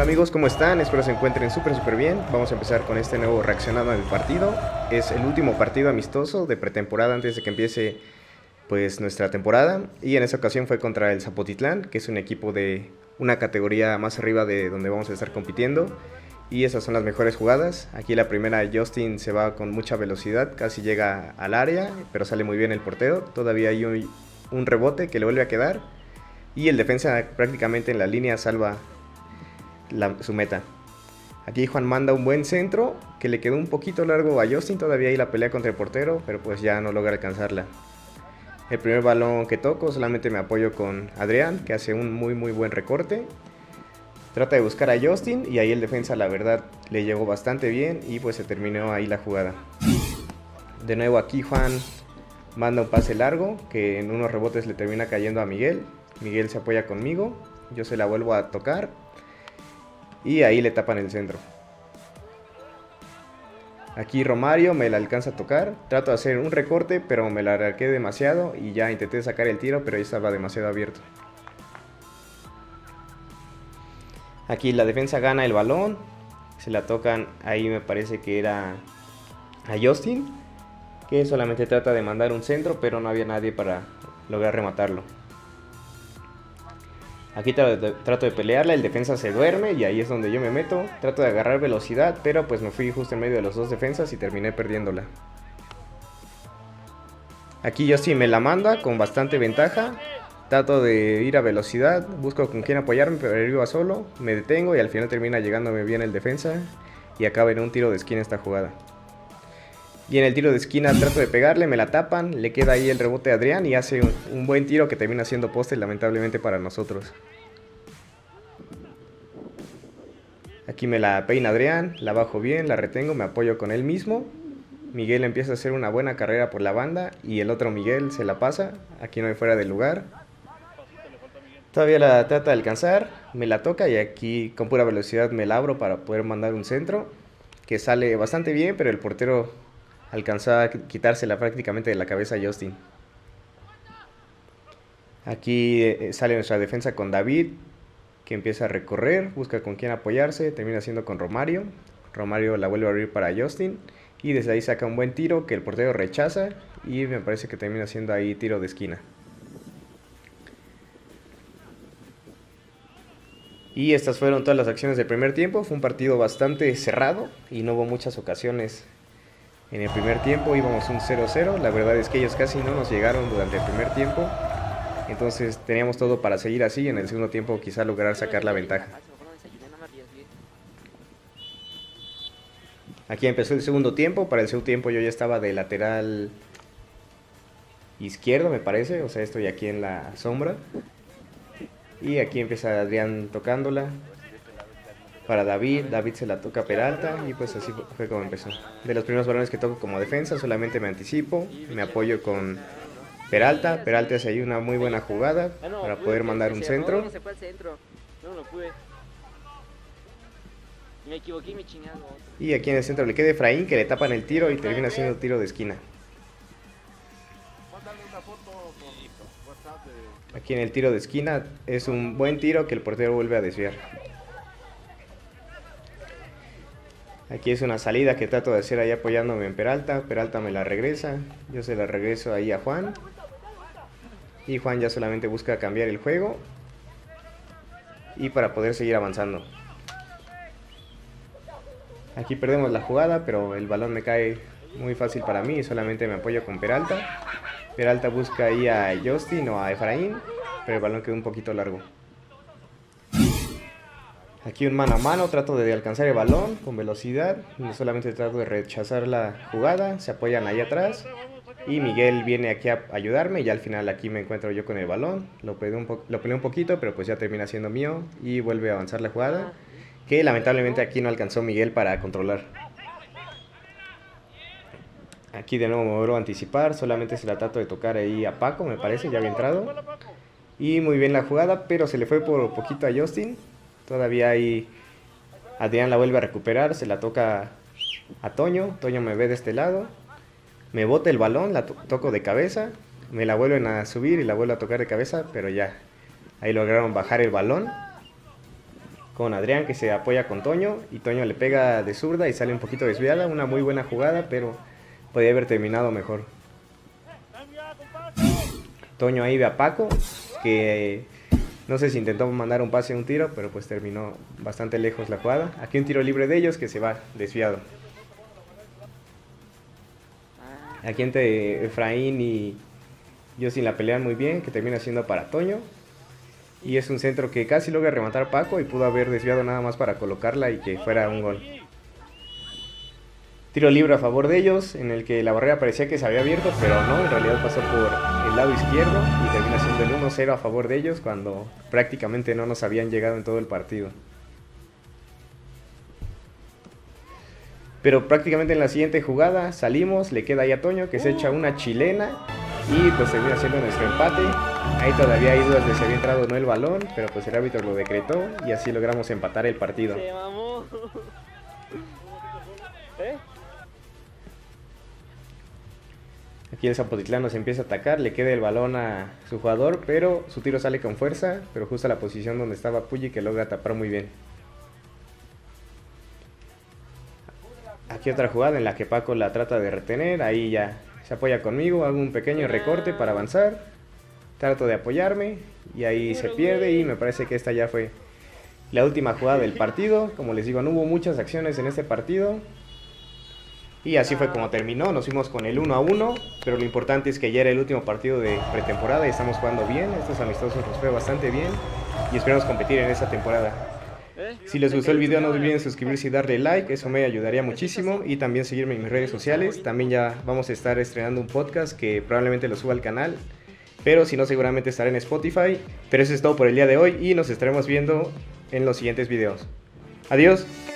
amigos, ¿cómo están? Espero se encuentren súper bien. Vamos a empezar con este nuevo reaccionado del partido. Es el último partido amistoso de pretemporada antes de que empiece pues nuestra temporada. Y en esta ocasión fue contra el Zapotitlán, que es un equipo de una categoría más arriba de donde vamos a estar compitiendo. Y esas son las mejores jugadas. Aquí la primera, Justin se va con mucha velocidad, casi llega al área, pero sale muy bien el portero. Todavía hay un rebote que le vuelve a quedar. Y el defensa prácticamente en la línea salva su meta. Aquí Juan manda un buen centro que le quedó un poquito largo a Justin. Todavía hay la pelea contra el portero, pero pues ya no logra alcanzarla. El primer balón que toco solamente me apoyo con Adrián, que hace un muy buen recorte. Trata de buscar a Justin y ahí el defensa la verdad le llegó bastante bien y pues se terminó ahí la jugada. De nuevo aquí Juan manda un pase largo que en unos rebotes le termina cayendo a Miguel. Miguel se apoya conmigo, yo se la vuelvo a tocar y ahí le tapan el centro. Aquí Romario me la alcanza a tocar, trato de hacer un recorte pero me la arqué demasiado y ya intenté sacar el tiro pero ya estaba demasiado abierto. Aquí la defensa gana el balón, se la tocan, ahí me parece que era a Justin, que solamente trata de mandar un centro pero no había nadie para lograr rematarlo. Aquí trato de pelearla, el defensa se duerme y ahí es donde yo me meto. Trato de agarrar velocidad, pero pues me fui justo en medio de los dos defensas y terminé perdiéndola. Aquí Justin me la manda con bastante ventaja. Trato de ir a velocidad, busco con quién apoyarme, pero iba solo. Me detengo y al final termina llegándome bien el defensa y acaba en un tiro de esquina esta jugada. Y en el tiro de esquina trato de pegarle, me la tapan, le queda ahí el rebote a Adrián y hace un buen tiro que termina siendo poste lamentablemente para nosotros. Aquí me la peina Adrián, la bajo bien, la retengo, me apoyo con él mismo. Miguel empieza a hacer una buena carrera por la banda y el otro Miguel se la pasa, aquí no hay fuera del lugar. Todavía la trata de alcanzar, me la toca y aquí con pura velocidad me la abro para poder mandar un centro que sale bastante bien, pero el portero alcanzó a quitársela prácticamente de la cabeza a Justin. Aquí sale nuestra defensa con David, que empieza a recorrer, busca con quién apoyarse, termina siendo con Romario. Romario la vuelve a abrir para Justin y desde ahí saca un buen tiro que el portero rechaza y me parece que termina siendo ahí tiro de esquina. Y estas fueron todas las acciones del primer tiempo. Fue un partido bastante cerrado y no hubo muchas ocasiones en el primer tiempo. Íbamos un 0-0. La verdad es que ellos casi no nos llegaron durante el primer tiempo. Entonces teníamos todo para seguir así. En el segundo tiempo quizá lograr sacar la ventaja. Aquí empezó el segundo tiempo. Para el segundo tiempo yo ya estaba de lateral izquierdo, me parece. O sea, estoy aquí en la sombra. Y aquí empieza Adrián tocándola para David. David se la toca a Peralta y pues así fue como empezó. De los primeros balones que toco como defensa solamente me anticipo, me apoyo con Peralta. Peralta hace ahí una muy buena jugada para poder mandar un centro. Me equivoqué y me chingaron. Y aquí en el centro le queda Efraín, que le tapan el tiro y termina siendo tiro de esquina. Aquí en el tiro de esquina es un buen tiro que el portero vuelve a desviar. Aquí es una salida que trato de hacer ahí apoyándome en Peralta. Peralta me la regresa, yo se la regreso ahí a Juan. Y Juan ya solamente busca cambiar el juego y para poder seguir avanzando. Aquí perdemos la jugada, pero el balón me cae muy fácil para mí y solamente me apoyo con Peralta. Peralta busca ahí a Justin o a Efraín, pero el balón quedó un poquito largo. Aquí un mano a mano, trato de alcanzar el balón con velocidad, solamente trato de rechazar la jugada, se apoyan ahí atrás y Miguel viene aquí a ayudarme y al final aquí me encuentro yo con el balón, lo peleé un poquito, pero pues ya termina siendo mío y vuelve a avanzar la jugada, que lamentablemente aquí no alcanzó Miguel para controlar. Aquí de nuevo me vuelvo a anticipar, solamente se la trato de tocar ahí a Paco, me parece, ya había entrado. Y muy bien la jugada, pero se le fue por poquito a Justin. Todavía ahí Adrián la vuelve a recuperar, se la toca a Toño. Toño me ve de este lado, me bota el balón, la toco de cabeza. Me la vuelven a subir y la vuelvo a tocar de cabeza, pero ya, ahí lograron bajar el balón. con Adrián, que se apoya con Toño, y Toño le pega de zurda y sale un poquito desviada, una muy buena jugada, pero podía haber terminado mejor. Toño ahí ve a Paco, que no sé si intentó mandar un pase o un tiro, pero pues terminó bastante lejos la jugada. Aquí un tiro libre de ellos que se va desviado. Aquí entre Efraín y Yosin la pelean muy bien, que termina siendo para Toño. Y es un centro que casi logra rematar Paco y pudo haber desviado nada más para colocarla y que fuera un gol. Tiro libre a favor de ellos, en el que la barrera parecía que se había abierto, pero no, en realidad pasó por el lado izquierdo y termina siendo el 1-0 a favor de ellos cuando prácticamente no nos habían llegado en todo el partido. Pero prácticamente en la siguiente jugada salimos, le queda ahí a Toño que se echa una chilena y pues termina siendo nuestro empate. Ahí todavía hay dudas de si había entrado o no el balón, pero pues el árbitro lo decretó y así logramos empatar el partido. Se mamó. ¿Eh? Aquí el Zapotitlán nos empieza a atacar, le queda el balón a su jugador, pero su tiro sale con fuerza, pero justo a la posición donde estaba Puyi, que logra tapar muy bien. Aquí otra jugada en la que Paco la trata de retener, ahí ya se apoya conmigo, hago un pequeño recorte para avanzar, trato de apoyarme y ahí se pierde y me parece que esta ya fue la última jugada del partido. Como les digo, no hubo muchas acciones en este partido. Y así fue como terminó, nos fuimos con el 1-1, pero lo importante es que ya era el último partido de pretemporada y estamos jugando bien, estos amistosos nos fue bastante bien y esperamos competir en esta temporada. Si les gustó el video no olviden suscribirse y darle like, eso me ayudaría muchísimo, y también seguirme en mis redes sociales. También ya vamos a estar estrenando un podcast que probablemente lo suba al canal, pero si no seguramente estará en Spotify. Pero eso es todo por el día de hoy y nos estaremos viendo en los siguientes videos. Adiós.